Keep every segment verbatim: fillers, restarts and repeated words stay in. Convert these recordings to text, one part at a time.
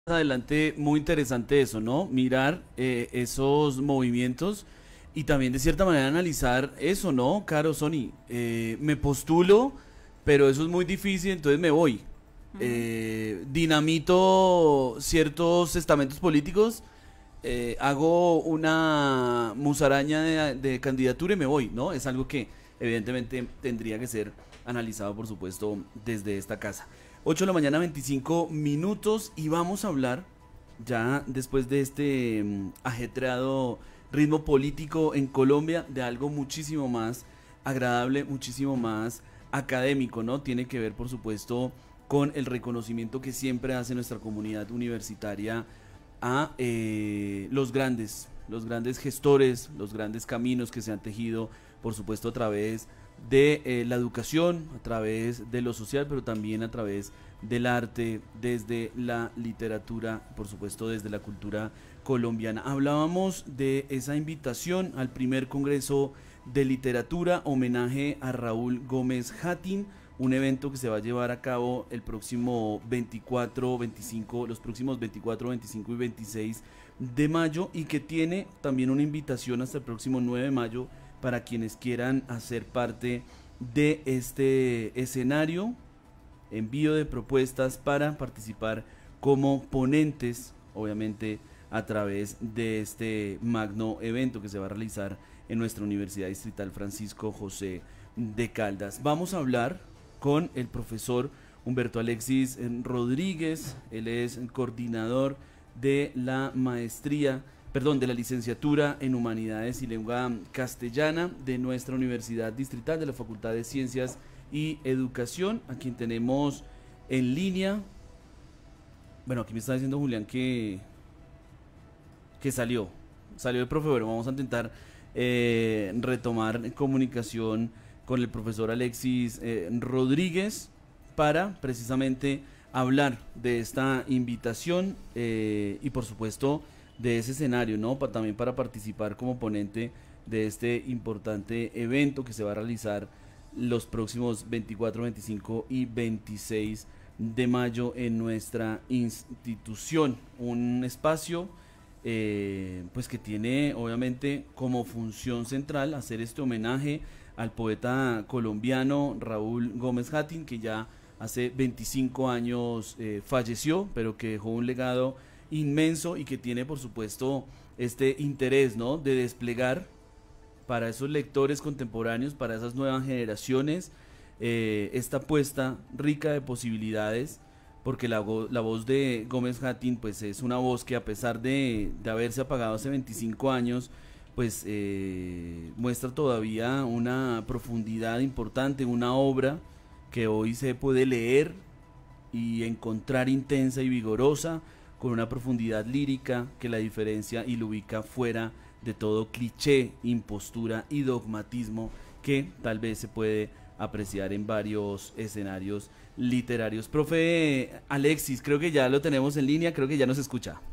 Adelante, muy interesante eso, ¿no? Mirar eh, esos movimientos y también de cierta manera analizar eso, ¿no? Caro, Sony, eh, me postulo, pero eso es muy difícil, entonces me voy. Ujú. Eh, dinamito ciertos estamentos políticos, eh, hago una musaraña de, de candidatura y me voy, ¿no? Es algo que evidentemente tendría que ser analizado, por supuesto, desde esta casa. Ocho de la mañana, veinticinco minutos, y vamos a hablar, ya después de este mm, ajetreado ritmo político en Colombia, de algo muchísimo más agradable, muchísimo más académico, ¿no? Tiene que ver, por supuesto, con el reconocimiento que siempre hace nuestra comunidad universitaria a eh, los grandes, los grandes gestores, los grandes caminos que se han tejido, por supuesto, a través de eh, la educación, a través de lo social, pero también a través del arte, desde la literatura, por supuesto, desde la cultura colombiana. Hablábamos de esa invitación al primer Congreso de Literatura, homenaje a Raúl Gómez Hatín, un evento que se va a llevar a cabo el próximo veinticuatro, veinticinco, los próximos veinticuatro, veinticinco y veintiséis de mayo, y que tiene también una invitación hasta el próximo nueve de mayo para quienes quieran hacer parte de este escenario, envío de propuestas para participar como ponentes, obviamente a través de este magno evento que se va a realizar en nuestra Universidad Distrital Francisco José de Caldas. Vamos a hablar con el profesor Humberto Alexis Rodríguez, él es el coordinador de la maestría, perdón, de la licenciatura en Humanidades y Lengua Castellana de nuestra Universidad Distrital de la Facultad de Ciencias y Educación, a quien tenemos en línea. Bueno, aquí me está diciendo Julián que, que salió, salió el profe. Bueno, vamos a intentar eh, retomar comunicación con el profesor Alexis eh, Rodríguez para precisamente hablar de esta invitación eh, y por supuesto de ese escenario, ¿no? Pa también para participar como ponente de este importante evento que se va a realizar los próximos veinticuatro, veinticinco y veintiséis de mayo en nuestra institución. Un espacio eh, pues que tiene obviamente como función central hacer este homenaje al poeta colombiano Raúl Gómez Hatín, que ya hace veinticinco años eh, falleció, pero que dejó un legado inmenso y que tiene por supuesto este interés, ¿no?, de desplegar para esos lectores contemporáneos, para esas nuevas generaciones, eh, esta apuesta rica de posibilidades, porque la, go la voz de Gómez Hatín pues es una voz que, a pesar de, de haberse apagado hace veinticinco años, pues eh, muestra todavía una profundidad importante, una obra que hoy se puede leer y encontrar intensa y vigorosa, con una profundidad lírica que la diferencia y lo ubica fuera de todo cliché, impostura y dogmatismo que tal vez se puede apreciar en varios escenarios literarios. Profe Alexis, creo que ya lo tenemos en línea, creo que ya nos escucha.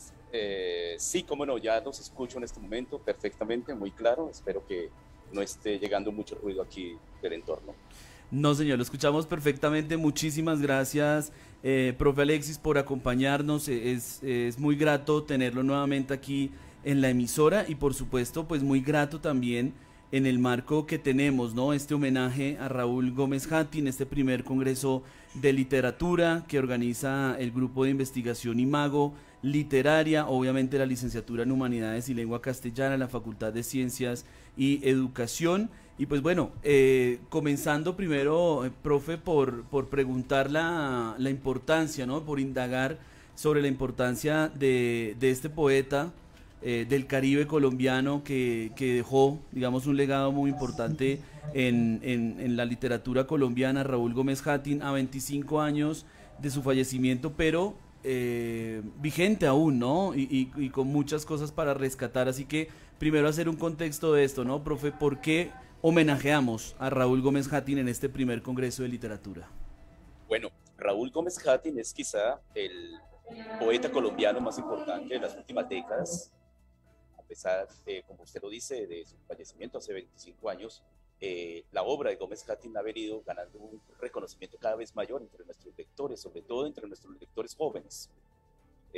Eh, sí, cómo no, ya los escucho en este momento perfectamente, muy claro. Espero que no esté llegando mucho ruido aquí del entorno. No, señor, lo escuchamos perfectamente. Muchísimas gracias, eh, profe Alexis, por acompañarnos. Eh, Es, es muy grato tenerlo nuevamente aquí en la emisora y, por supuesto, pues muy grato también en el marco que tenemos, ¿no? Este homenaje a Raúl Gómez Hatín, este primer Congreso de Literatura que organiza el Grupo de Investigación Imago Literaria, obviamente la licenciatura en Humanidades y Lengua Castellana, la Facultad de Ciencias y Educación. Y pues bueno, eh, comenzando primero, eh, profe, por, por preguntar la, la importancia, ¿no? Por indagar sobre la importancia de, de este poeta eh, del Caribe colombiano que, que dejó, digamos, un legado muy importante en, en, en la literatura colombiana, Raúl Gómez Hatín, a veinticinco años de su fallecimiento, pero eh, vigente aún, ¿no? Y, y, y con muchas cosas para rescatar. Así que primero hacer un contexto de esto, ¿no, profe? ¿Por qué homenajeamos a Raúl Gómez Hatín en este primer Congreso de Literatura? Bueno, Raúl Gómez Hatín es quizá el poeta colombiano más importante de las últimas décadas. A pesar de, como usted lo dice, de su fallecimiento hace veinticinco años, eh, la obra de Gómez Hatín ha venido ganando un reconocimiento cada vez mayor entre nuestros lectores, sobre todo entre nuestros lectores jóvenes.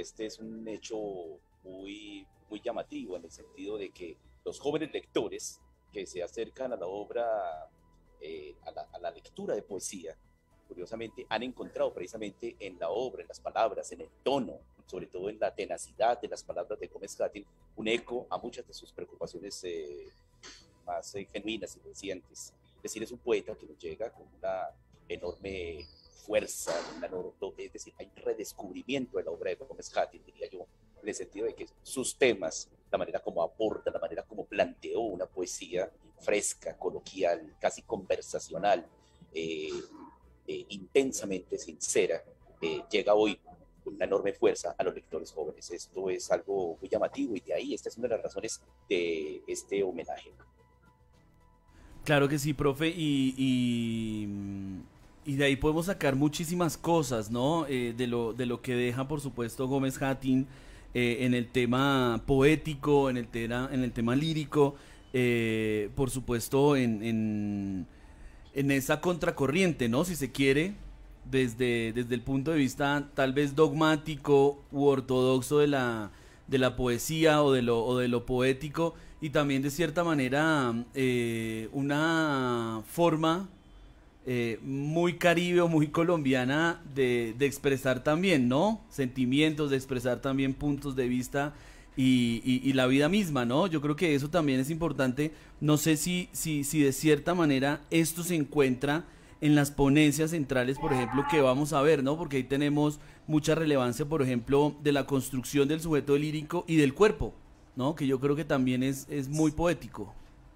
este es un hecho muy, muy llamativo en el sentido de que los jóvenes lectores que se acercan a la obra, eh, a, la, a la lectura de poesía, curiosamente han encontrado precisamente en la obra, en las palabras, en el tono, sobre todo en la tenacidad de las palabras de Gómez Hattin, un eco a muchas de sus preocupaciones eh, más eh, genuinas y recientes. Es decir, es un poeta que nos llega con una enorme fuerza, una enorme, es decir, hay un redescubrimiento de la obra de Gómez Hattin, diría yo, en el sentido de que sus temas, la manera como aporta, la manera como planteó una poesía fresca, coloquial, casi conversacional, eh, eh, intensamente sincera, eh, llega hoy con una enorme fuerza a los lectores jóvenes. Esto es algo muy llamativo y de ahí esta es una de las razones de este homenaje. Claro que sí, profe, y, y, y de ahí podemos sacar muchísimas cosas, ¿no? Eh, de lo, de lo que deja, por supuesto, Gómez Hattin eh, en el tema poético, en el, tema, en el tema lírico, eh, por supuesto, en, en, en esa contracorriente, ¿no? Si se quiere, desde, desde el punto de vista tal vez dogmático u ortodoxo de la, de la poesía o de lo, o de lo poético, y también de cierta manera eh, una forma eh, muy caribe o muy colombiana de, de expresar también, ¿no? Sentimientos, de expresar también puntos de vista y, y, y la vida misma, ¿no? Yo creo que eso también es importante. No sé si, si, si de cierta manera esto se encuentra en las ponencias centrales, por ejemplo, que vamos a ver, ¿no? Porque ahí tenemos mucha relevancia, por ejemplo, de la construcción del sujeto lírico y del cuerpo, ¿no? Que yo creo que también es, es muy poético.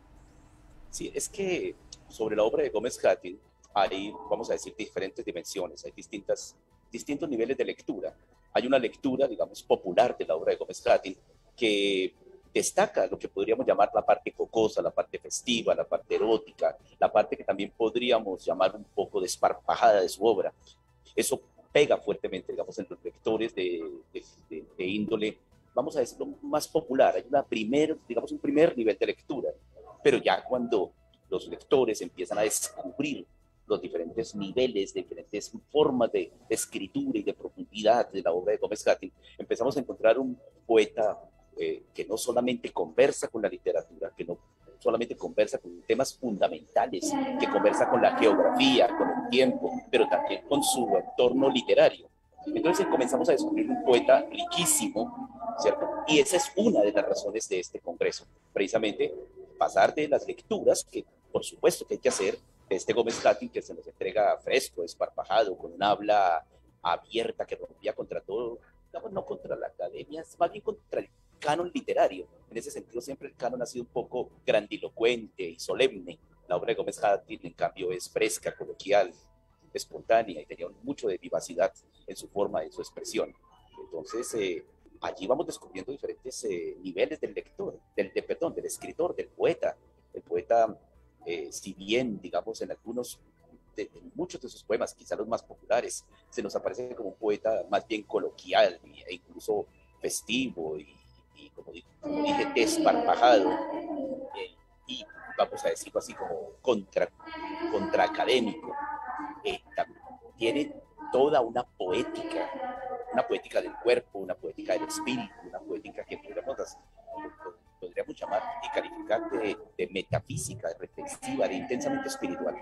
Sí, es que sobre la obra de Gómez Hattin hay, vamos a decir, diferentes dimensiones, hay distintas, distintos niveles de lectura. Hay una lectura, digamos, popular de la obra de Gómez Hattin que destaca lo que podríamos llamar la parte jocosa, la parte festiva, la parte erótica, la parte que también podríamos llamar un poco desparpajada de su obra. Eso pega fuertemente, digamos, en los lectores de, de, de, de índole, vamos a decirlo, más popular. Hay una primer, digamos, un primer nivel de lectura, pero ya cuando los lectores empiezan a descubrir los diferentes niveles, diferentes formas de, de escritura y de profundidad de la obra de Gómez Hattin, empezamos a encontrar un poeta eh, que no solamente conversa con la literatura, que no solamente conversa con temas fundamentales, que conversa con la geografía, con el tiempo, pero también con su entorno literario. Entonces comenzamos a descubrir un poeta riquísimo, ¿cierto? Y esa es una de las razones de este congreso, precisamente pasar de las lecturas, que por supuesto que hay que hacer, de este Gómez Hattin que se nos entrega fresco, desparpajado, con una habla abierta que rompía contra todo, digamos, no contra la academia, más bien contra el canon literario. En ese sentido siempre el canon ha sido un poco grandilocuente y solemne. La obra de Gómez Hattin, en cambio, es fresca, coloquial, espontánea y tenía mucho de vivacidad en su forma, en su expresión. Entonces, eh, allí vamos descubriendo diferentes eh, niveles del lector, del, de, perdón, del escritor, del poeta. El poeta, eh, si bien, digamos, en algunos, de, en muchos de sus poemas, quizá los más populares, se nos aparece como un poeta más bien coloquial e incluso festivo y, y como, como dije, desparpajado, eh, y vamos a decirlo así como contra, contra académico. Eh, tiene toda una poética, una poética del cuerpo, una poética del espíritu, una poética que podríamos, podríamos llamar y calificar de, de metafísica, de reflexiva, de intensamente espiritual.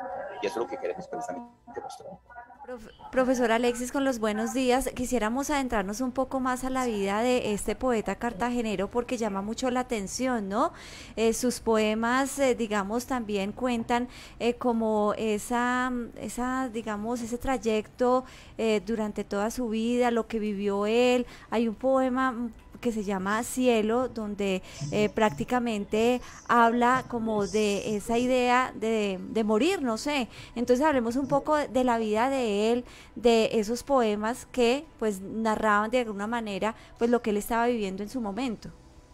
Y eso es lo que queremos precisamente demostrar. Profesor Alexis, con los buenos días, quisiéramos adentrarnos un poco más a la vida de este poeta cartagenero porque llama mucho la atención, ¿no? Eh, sus poemas, eh, digamos, también cuentan eh, como esa, esa, digamos, ese trayecto eh, durante toda su vida, lo que vivió él. Hay un poema que se llama Cielo, donde eh, prácticamente habla como de esa idea de, de morir, no sé. Entonces hablemos un poco de la vida de él, de esos poemas que pues narraban de alguna manera pues lo que él estaba viviendo en su momento.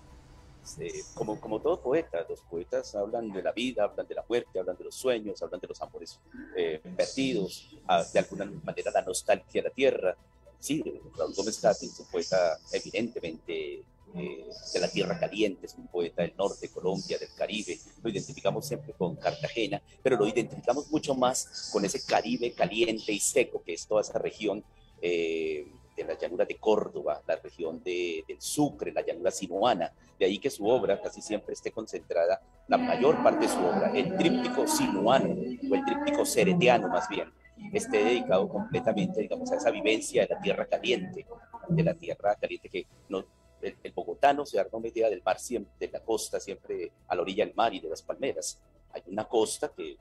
Eh, como, como todo poeta, los poetas hablan de la vida, hablan de la muerte, hablan de los sueños, hablan de los amores eh, perdidos, a, de alguna manera la nostalgia de la tierra. Sí, Raúl Gómez Hattin es un poeta evidentemente eh, de la tierra caliente, es un poeta del norte de Colombia, del Caribe. Lo identificamos siempre con Cartagena, pero lo identificamos mucho más con ese Caribe caliente y seco que es toda esa región eh, de la llanura de Córdoba, la región de, del Sucre, la llanura sinuana. De ahí que su obra casi siempre esté concentrada, la mayor parte de su obra, el tríptico sinuano o el tríptico ceretiano más bien, esté dedicado completamente, digamos, a esa vivencia de la tierra caliente, de la tierra caliente que no, el, el bogotano se arma una idea del mar siempre, de la costa siempre a la orilla del mar y de las palmeras. Hay una costa que,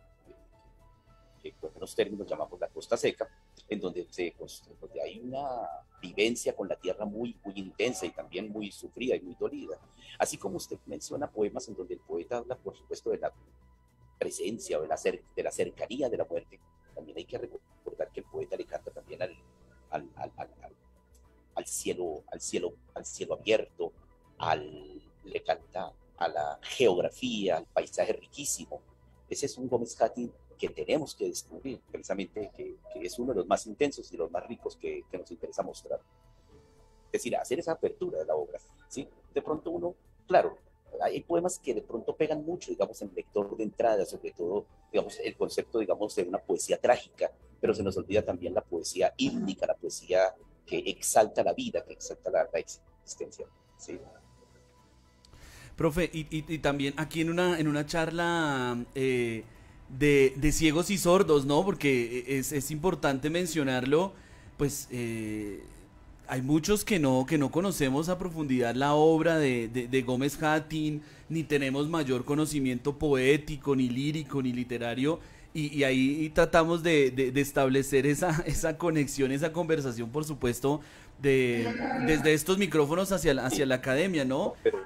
que en buenos términos llamamos la costa seca, en donde, se, donde hay una vivencia con la tierra muy, muy intensa y también muy sufrida y muy dolida. Así como usted menciona poemas en donde el poeta habla, por supuesto, de la presencia o de la, cer de la cercanía de la muerte, también hay que recordar que el poeta le canta también al, al, al, al, al, al, cielo, al, cielo, al cielo abierto, al, le canta a la geografía, al paisaje riquísimo. Ese es un Gómez Cattin que tenemos que descubrir, precisamente que, que es uno de los más intensos y los más ricos que, que nos interesa mostrar. Es decir, hacer esa apertura de la obra, ¿sí? De pronto uno, claro, hay poemas que de pronto pegan mucho, digamos, en lector de entrada, sobre todo, digamos, el concepto, digamos, de una poesía trágica, pero se nos olvida también la poesía hímnica, la poesía que exalta la vida, que exalta la, la existencia, ¿sí? Profe, y, y, y también aquí en una, en una charla eh, de, de ciegos y sordos, ¿no? Porque es, es importante mencionarlo, pues eh, hay muchos que no, que no conocemos a profundidad la obra de, de, de Gómez Cattin, ni tenemos mayor conocimiento poético, ni lírico, ni literario, y, y ahí tratamos de, de, de establecer esa, esa conexión, esa conversación, por supuesto, de, desde estos micrófonos hacia, la- hacia la academia, ¿no? Pero,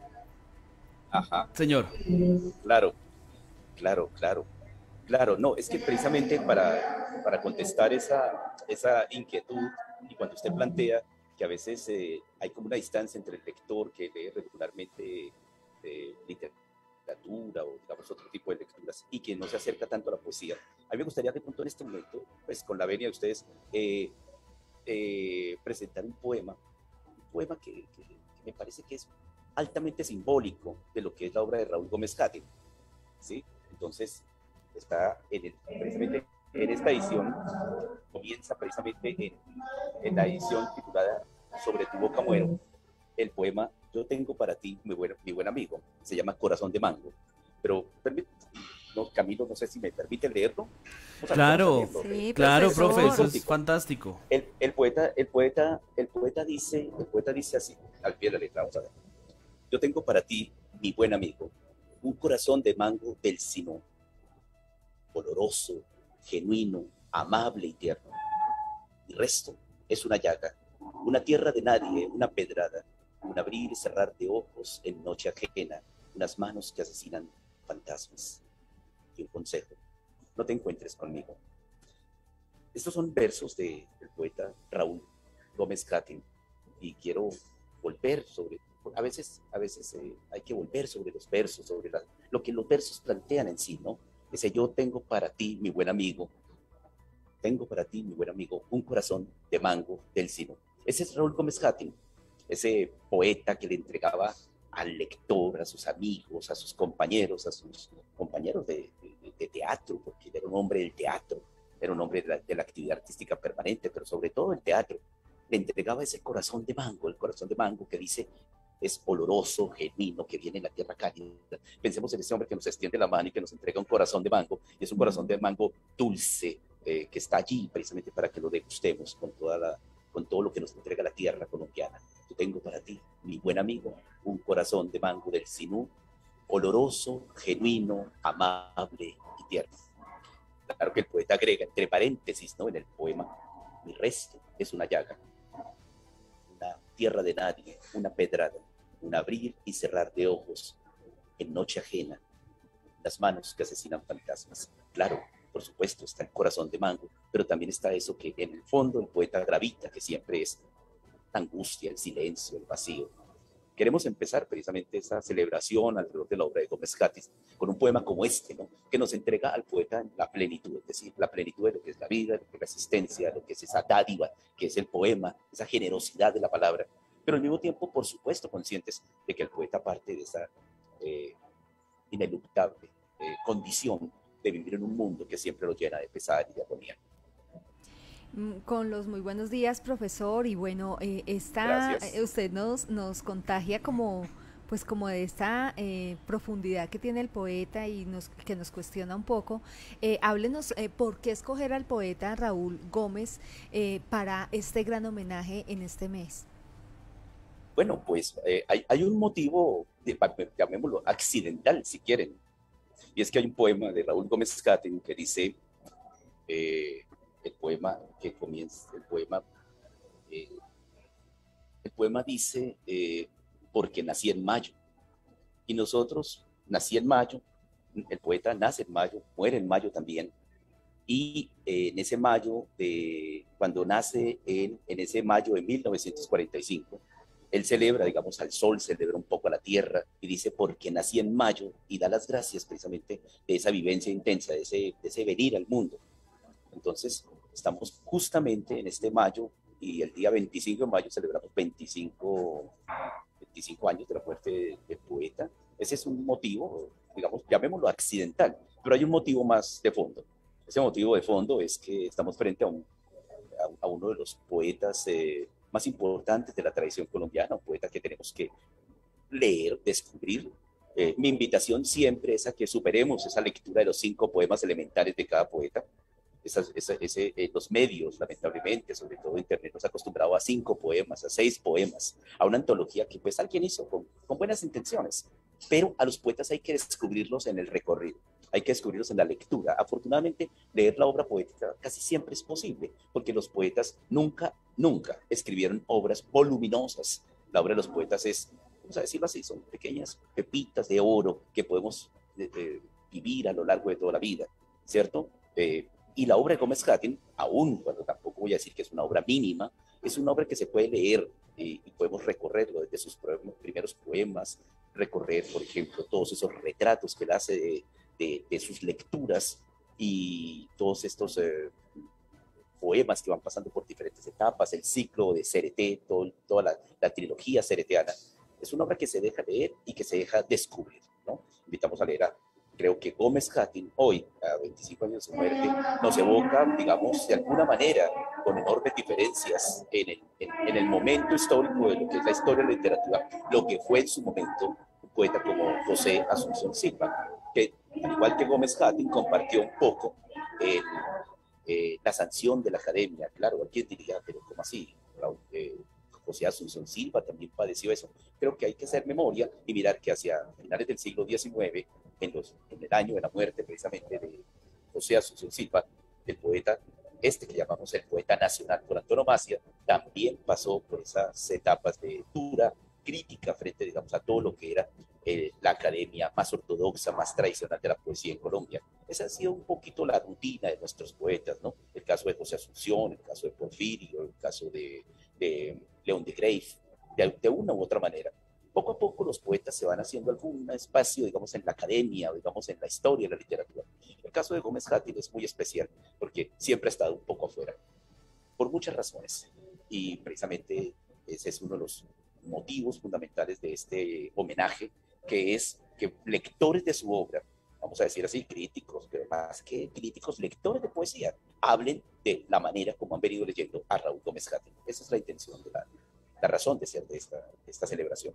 ajá, Señor. claro, claro, claro, claro, no, es que precisamente para, para contestar esa, esa inquietud, y cuando usted plantea que a veces eh, hay como una distancia entre el lector que lee regularmente eh, literatura o digamos otro tipo de lecturas y que no se acerca tanto a la poesía, a mí me gustaría de pronto en este momento, pues con la venia de ustedes, eh, eh, presentar un poema, un poema que, que, que me parece que es altamente simbólico de lo que es la obra de Raúl Gómez Cattin, ¿sí? Entonces, está en el, precisamente en esta edición, comienza precisamente en, en la edición titulada Sobre tu boca muero, el poema Yo tengo para ti, mi buen, mi buen amigo, se llama Corazón de Mango, pero no, Camilo, no sé si me permite leerlo. Vamos a, Claro, vamos a leerlo, Sí, claro, profesor. profe, eso es cortico. fantástico. El, el, poeta, el, poeta, el, poeta dice, el poeta dice así, al pie de la letra, vamos a ver. Yo tengo para ti, mi buen amigo, un corazón de mango del Sinú, oloroso, genuino, amable y tierno. El resto es una llaga, una tierra de nadie, una pedrada, un abrir y cerrar de ojos en noche ajena, unas manos que asesinan fantasmas. Y un consejo, no te encuentres conmigo. Estos son versos de, del poeta Raúl Gómez Cattin, y quiero volver sobre, a veces, a veces eh, hay que volver sobre los versos, sobre la, lo que los versos plantean en sí, ¿no? Ese yo tengo para ti, mi buen amigo, tengo para ti, mi buen amigo, un corazón de mango del Sinú. Ese es Raúl Gómez Cattin, ese poeta que le entregaba al lector, a sus amigos, a sus compañeros, a sus compañeros de, de, de teatro, porque él era un hombre del teatro, era un hombre de la, de la actividad artística permanente, pero sobre todo el teatro. Le entregaba ese corazón de mango, el corazón de mango que dice es oloroso, genuino, que viene en la tierra cálida. Pensemos en ese hombre que nos extiende la mano y que nos entrega un corazón de mango, y es un corazón de mango dulce, eh, que está allí precisamente para que lo degustemos con, toda la, con todo lo que nos entrega la tierra colombiana. Yo tengo para ti, mi buen amigo, un corazón de mango del Sinú, oloroso, genuino, amable y tierno. Claro que el poeta agrega entre paréntesis, ¿no?, en el poema, mi resto es una llaga, una tierra de nadie, una pedrada, un abrir y cerrar de ojos en noche ajena, las manos que asesinan fantasmas. Claro, por supuesto, está el corazón de mango, pero también está eso que en el fondo el poeta gravita, que siempre es la angustia, el silencio, el vacío. Queremos empezar precisamente esa celebración alrededor de la obra de Gómez Cattin con un poema como este, ¿no?, que nos entrega al poeta la plenitud, es decir, la plenitud de lo que es la vida, de lo que es la existencia, de lo que es esa dádiva, que es el poema, esa generosidad de la palabra, pero al mismo tiempo, por supuesto, conscientes de que el poeta parte de esa eh, ineluctable eh, condición de vivir en un mundo que siempre lo llena de pesar y de agonía. Mm, Con los muy buenos días, profesor. Y bueno, eh, esta, Gracias. eh, usted nos, nos contagia como, pues como de esta eh, profundidad que tiene el poeta y nos, que nos cuestiona un poco. Eh, háblenos, eh, ¿por qué escoger al poeta Raúl Gómez eh, para este gran homenaje en este mes? Bueno, pues eh, hay, hay un motivo, de, pa- llamémoslo accidental, si quieren, y es que hay un poema de Raúl Gómez Scattin que dice, eh, el poema que comienza, el poema, eh, el poema dice, eh, porque nací en mayo, y nosotros nací en mayo, el poeta nace en mayo, muere en mayo también, y eh, en ese mayo, de, cuando nace en, en ese mayo de mil novecientos cuarenta y cinco, él celebra, digamos, al sol, celebra un poco a la tierra y dice, porque nací en mayo, y da las gracias precisamente de esa vivencia intensa, de ese, de ese venir al mundo. Entonces, estamos justamente en este mayo y el día veinticinco de mayo celebramos veinticinco, veinticinco años de la muerte del poeta. Ese es un motivo, digamos, llamémoslo accidental, pero hay un motivo más de fondo. Ese motivo de fondo es que estamos frente a, un, a, a uno de los poetas eh, más importantes de la tradición colombiana, un poeta que tenemos que leer, descubrir. Eh, mi invitación siempre es a que superemos esa lectura de los cinco poemas elementales de cada poeta. Esas, esa, ese, eh, los medios, lamentablemente, sobre todo Internet, nos ha acostumbrado a cinco poemas, a seis poemas, a una antología que pues alguien hizo con, con buenas intenciones, pero a los poetas hay que descubrirlos en el recorrido, hay que descubrirlos en la lectura. Afortunadamente, leer la obra poética casi siempre es posible, porque los poetas nunca, nunca escribieron obras voluminosas. La obra de los poetas es, vamos a decirlo así, son pequeñas pepitas de oro que podemos eh, eh, vivir a lo largo de toda la vida, ¿cierto? Eh, y la obra de Gómez Hattin, aún cuando tampoco voy a decir que es una obra mínima, es una obra que se puede leer y, y podemos recorrerlo desde sus primeros poemas, recorrer, por ejemplo, todos esos retratos que él hace de, de, de sus lecturas y todos estos eh, poemas que van pasando por diferentes etapas, el ciclo de Cereté, todo, toda la, la trilogía cereteana. Es una obra que se deja leer y que se deja descubrir, ¿no? Invitamos a leer a, creo que Gómez Hattin, hoy, a veinticinco años de su muerte, nos evoca, digamos, de alguna manera, con enormes diferencias en el, en, en el momento histórico de lo que es la historia de la literatura, lo que fue en su momento un poeta como José Asunción Silva, que, al igual que Gómez Hattin, compartió un poco el, eh, la sanción de la academia. Claro, alguien diría, pero ¿cómo así? Eh, José Asunción Silva también padeció eso. Creo que hay que hacer memoria y mirar que hacia finales del siglo diecinueve, en, los, en el año de la muerte precisamente de José Asunción Silva, el poeta, este que llamamos el poeta nacional por antonomasia, también pasó por esas etapas de dura crítica frente, digamos, a todo lo que era eh, la academia más ortodoxa, más tradicional de la poesía en Colombia. Esa ha sido un poquito la rutina de nuestros poetas, ¿no? El caso de José Asunción, el caso de Porfirio, el caso de, de León de Greiff, de, de una u otra manera. Poco a poco los poetas se van haciendo algún espacio, digamos, en la academia, digamos, en la historia, en la literatura. El caso de Gómez Hattin es muy especial porque siempre ha estado un poco afuera, por muchas razones. Y precisamente ese es uno de los motivos fundamentales de este homenaje, que es que lectores de su obra, vamos a decir así, críticos, pero más que críticos, lectores de poesía, hablen de la manera como han venido leyendo a Raúl Gómez Hattin. Esa es la intención, de la, la razón de ser de esta, de esta celebración.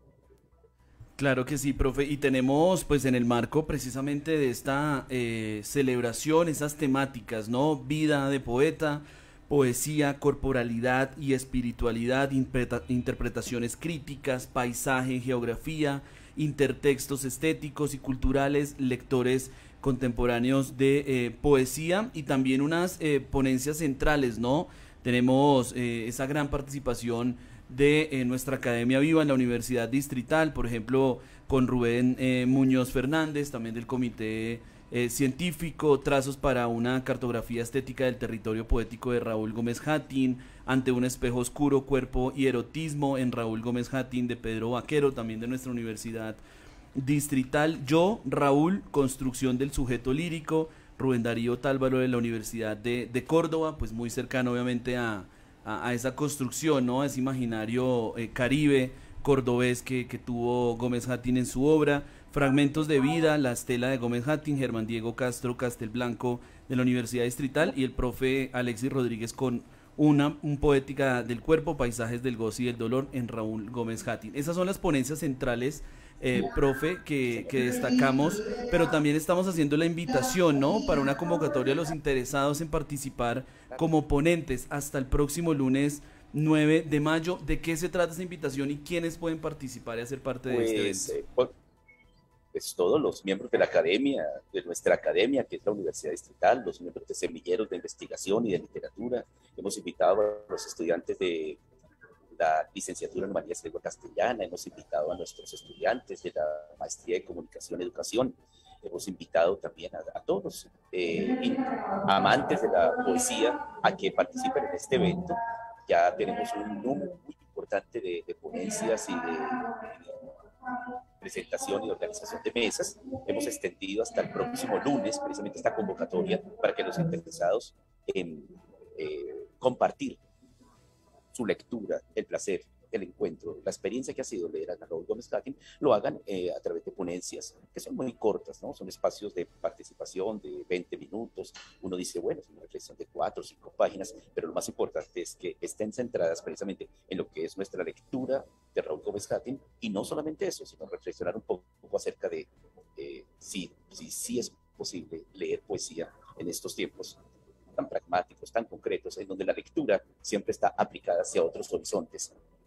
Claro que sí, profe. Y tenemos, pues, en el marco precisamente de esta eh, celebración, esas temáticas, ¿no? Vida de poeta, poesía, corporalidad y espiritualidad, interpreta- interpretaciones críticas, paisaje, geografía, intertextos estéticos y culturales, lectores contemporáneos de eh, poesía y también unas eh, ponencias centrales, ¿no? Tenemos eh, esa gran participación de eh, nuestra Academia Viva en la Universidad Distrital, por ejemplo, con Rubén eh, Muñoz Fernández, también del Comité eh, Científico, trazos para una cartografía estética del territorio poético de Raúl Gómez Hattin, ante un espejo oscuro, cuerpo y erotismo en Raúl Gómez Hattin, de Pedro Vaquero, también de nuestra Universidad Distrital. Yo, Raúl, construcción del sujeto lírico, Rubén Darío Tálvaro de la Universidad de, de Córdoba, pues muy cercano obviamente a A, a esa construcción, ¿no? A ese imaginario eh, caribe, cordobés que, que tuvo Gómez Hattin en su obra. Fragmentos de vida, la estela de Gómez Hattin, Germán Diego Castro Castelblanco de la Universidad Distrital y el profe Alexis Rodríguez con una un poética del cuerpo, paisajes del goce y del dolor en Raúl Gómez Hattin. Esas son las ponencias centrales, eh, profe, que, que destacamos, pero también estamos haciendo la invitación, ¿no?, para una convocatoria a los interesados en participar como ponentes hasta el próximo lunes nueve de mayo. ¿De qué se trata esa invitación y quiénes pueden participar y hacer parte de Pues, este eh, evento? pues, pues todos los miembros de la academia, de nuestra academia, que es la Universidad Distrital, los miembros de semilleros de investigación y de literatura. Hemos invitado a los estudiantes de la licenciatura en Humanidades de Lengua Castellana, hemos invitado a nuestros estudiantes de la maestría de Comunicación y Educación, hemos invitado también a, a todos eh, y amantes de la poesía a que participen en este evento. Ya tenemos un número muy importante de, de ponencias y de presentación y organización de mesas. Hemos extendido hasta el próximo lunes precisamente esta convocatoria para que los interesados en eh, compartir su lectura, el placer, el encuentro, la experiencia que ha sido leer a Raúl Gómez Hattin, lo hagan eh, a través de ponencias que son muy cortas, ¿no? Son espacios de participación de veinte minutos. Uno dice, bueno, es una reflexión de cuatro o cinco páginas, pero lo más importante es que estén centradas precisamente en lo que es nuestra lectura de Raúl Gómez Hattin, y no solamente eso, sino reflexionar un poco, un poco acerca de eh, si, si, si es posible leer poesía en estos tiempos tan pragmáticos, tan concretos, en donde la lectura siempre está aplicada hacia otros horizontes,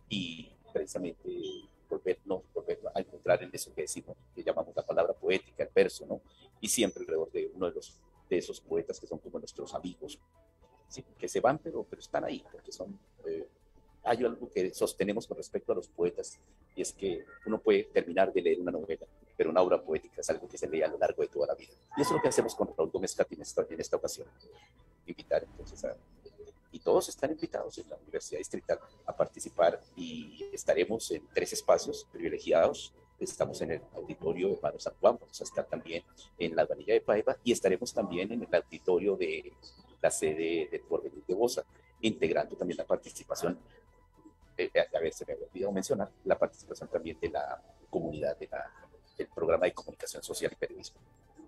y precisamente volvernos, volvernos a encontrar en eso que decimos, que llamamos la palabra poética, el verso, ¿no? Y siempre alrededor de uno de, los, de esos poetas que son como nuestros amigos, ¿sí?, que se van, pero, pero están ahí, porque son... Eh, hay algo que sostenemos con respecto a los poetas, y es que uno puede terminar de leer una novela, pero una obra poética es algo que se lee a lo largo de toda la vida. Y eso es lo que hacemos con Raúl Gómez Hattin en esta, en esta ocasión. Invitar entonces a... Y todos están invitados en la Universidad Distrital a participar, y estaremos en tres espacios privilegiados. Estamos en el auditorio de Hermano San Juan, vamos a estar también en la Vanilla de Paiva, y estaremos también en el auditorio de la sede del Porvenir de Bosa, integrando también la participación, eh, a ver, se me había olvidado mencionar, la participación también de la comunidad de la, del programa de comunicación social y periodismo.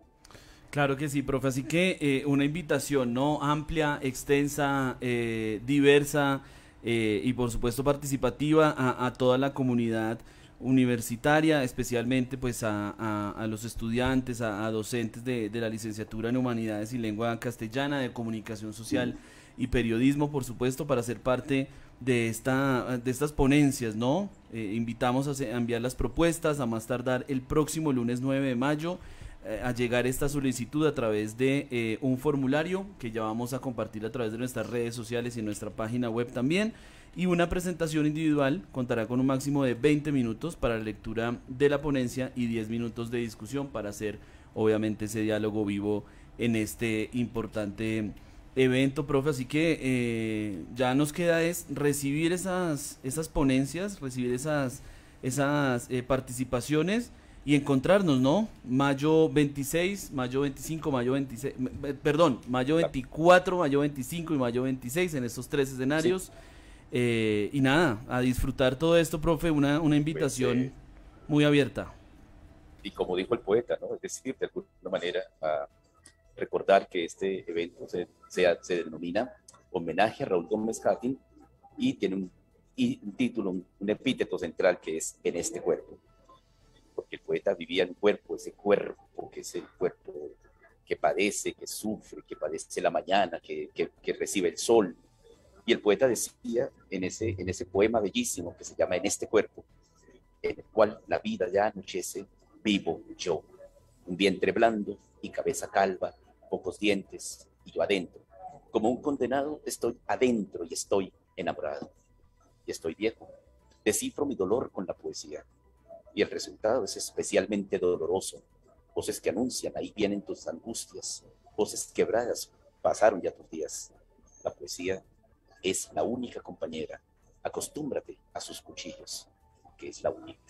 Claro que sí, profe, así que eh, una invitación, ¿no?, amplia, extensa, eh, diversa eh, y por supuesto participativa a, a toda la comunidad universitaria, especialmente pues a, a, a los estudiantes, a, a docentes de, de la licenciatura en Humanidades y Lengua Castellana, de Comunicación Social y Periodismo, por supuesto, para ser parte de esta de estas ponencias, ¿no? Eh, invitamos a, a enviar las propuestas a más tardar el próximo lunes nueve de mayo, eh, a llegar esta solicitud a través de eh, un formulario que ya vamos a compartir a través de nuestras redes sociales y en nuestra página web también, y una presentación individual contará con un máximo de veinte minutos para la lectura de la ponencia y diez minutos de discusión para hacer obviamente ese diálogo vivo en este importante evento, profe. Así que eh, ya nos queda es recibir esas esas ponencias, recibir esas esas eh, participaciones y encontrarnos, ¿no? Mayo veintiséis, mayo veinticinco, mayo veintiséis, perdón, mayo veinticuatro, mayo veinticinco y mayo veintiséis, en estos tres escenarios. Sí. Eh, y nada, a disfrutar todo esto, profe, una, una invitación pues, eh, muy abierta. Y como dijo el poeta, ¿no?, es decir, de alguna manera a recordar que este evento se, se, se denomina Homenaje a Raúl Gómez Hattin, y tiene un, y un título, un, un epíteto central que es En este cuerpo, porque el poeta vivía en un cuerpo, ese cuerpo que es el cuerpo que padece, que sufre, que padece la mañana, que, que, que recibe el sol. Y el poeta decía en ese, en ese poema bellísimo que se llama En este cuerpo, en el cual la vida ya anochece, vivo yo, un vientre blando y cabeza calva, pocos dientes y yo adentro. Como un condenado estoy adentro y estoy enamorado. Y estoy viejo. Descifro mi dolor con la poesía. Y el resultado es especialmente doloroso. Voces que anuncian, ahí vienen tus angustias. Voces quebradas, pasaron ya tus días. La poesía es la única compañera. Acostúmbrate a sus cuchillos, que es la única.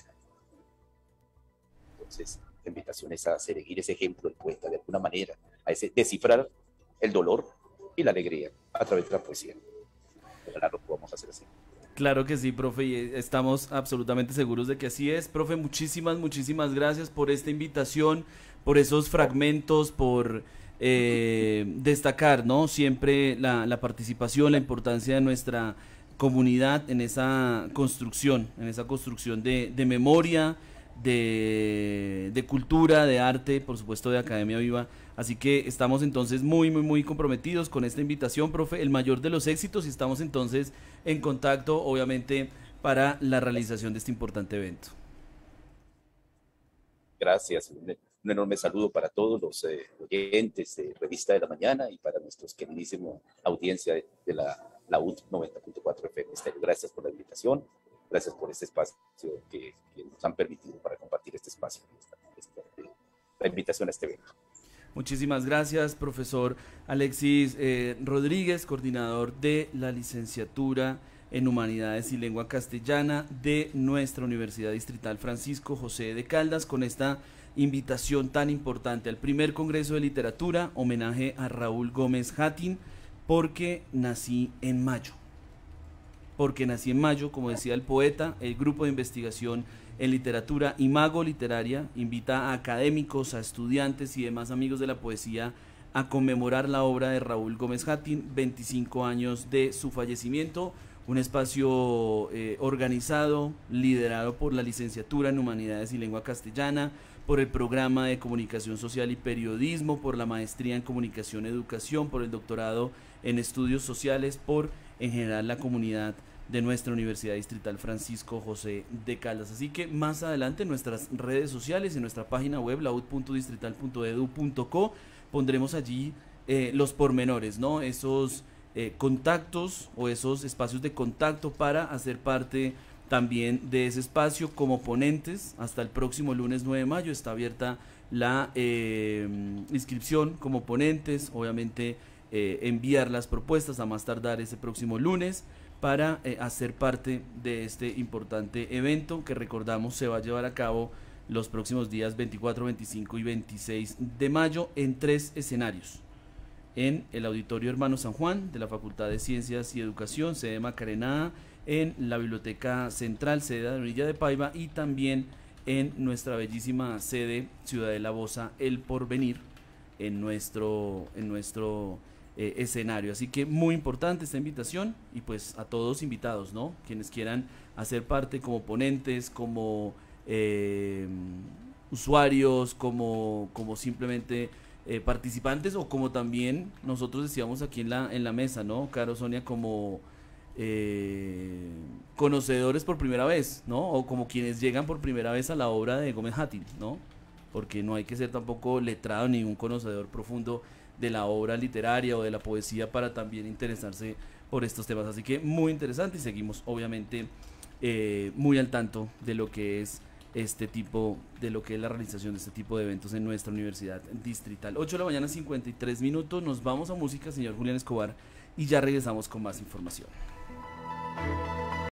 Entonces, la invitación es a seguir ese ejemplo del poeta de alguna manera, a ese descifrar el dolor y la alegría a través de la poesía. Ojalá lo podamos hacer así. Claro que sí, profe, y estamos absolutamente seguros de que así es. Profe, muchísimas, muchísimas gracias por esta invitación, por esos fragmentos, por eh, destacar, ¿no? Siempre la, la participación, la importancia de nuestra comunidad en esa construcción, en esa construcción de, de memoria, de, de cultura, de arte, por supuesto de Academia Viva. Así que estamos entonces muy, muy, muy comprometidos con esta invitación, profe, el mayor de los éxitos, y estamos entonces en contacto, obviamente, para la realización de este importante evento. Gracias. Un, un enorme saludo para todos los eh, oyentes de Revista de la Mañana y para nuestros queridísima audiencia de, de la, la U T noventa punto cuatro F M Estéreo. Gracias por la invitación, gracias por este espacio que, que nos han permitido para compartir este espacio, esta, esta, la invitación a este evento. Muchísimas gracias, profesor Alexis eh, Rodríguez, coordinador de la licenciatura en Humanidades y Lengua Castellana de nuestra Universidad Distrital Francisco José de Caldas, con esta invitación tan importante al primer Congreso de Literatura, homenaje a Raúl Gómez Hatín, porque nací en mayo. Porque nací en mayo, como decía el poeta, el grupo de investigación en literatura Imago Literaria invita a académicos, a estudiantes y demás amigos de la poesía a conmemorar la obra de Raúl Gómez Hatín, veinticinco años de su fallecimiento, un espacio eh, organizado, liderado por la licenciatura en Humanidades y Lengua Castellana, por el programa de Comunicación Social y Periodismo, por la maestría en Comunicación y Educación, por el doctorado en Estudios Sociales, por en general la comunidad de nuestra Universidad Distrital Francisco José de Caldas. Así que más adelante en nuestras redes sociales, en nuestra página web, la u t punto distrital punto e d u punto co, pondremos allí eh, los pormenores, ¿no? Esos eh, contactos o esos espacios de contacto para hacer parte también de ese espacio como ponentes. Hasta el próximo lunes nueve de mayo está abierta la eh, inscripción como ponentes, obviamente eh, enviar las propuestas a más tardar ese próximo lunes para eh, hacer parte de este importante evento que, recordamos, se va a llevar a cabo los próximos días veinticuatro, veinticinco y veintiséis de mayo en tres escenarios: en el Auditorio Hermano San Juan de la Facultad de Ciencias y Educación, sede Macarena, en la Biblioteca Central, sede de Orilla de Paiva, y también en nuestra bellísima sede Ciudadela Bosa, El Porvenir, en nuestro, en nuestro eh, escenario. Así que muy importante esta invitación, y pues a todos invitados, ¿no? Quienes quieran hacer parte como ponentes, como eh, usuarios, como, como simplemente eh, participantes, o como también nosotros decíamos aquí en la, en la mesa, ¿no, Caro, Sonia? Como Eh, conocedores por primera vez, ¿no? O como quienes llegan por primera vez a la obra de Gómez Hatín, ¿no? Porque no hay que ser tampoco letrado ni un conocedor profundo de la obra literaria o de la poesía para también interesarse por estos temas. Así que muy interesante, y seguimos obviamente eh, muy al tanto de lo que es este tipo, de lo que es la realización de este tipo de eventos en nuestra Universidad Distrital. ocho de la mañana, cincuenta y tres minutos, nos vamos a música, señor Julián Escobar, y ya regresamos con más información.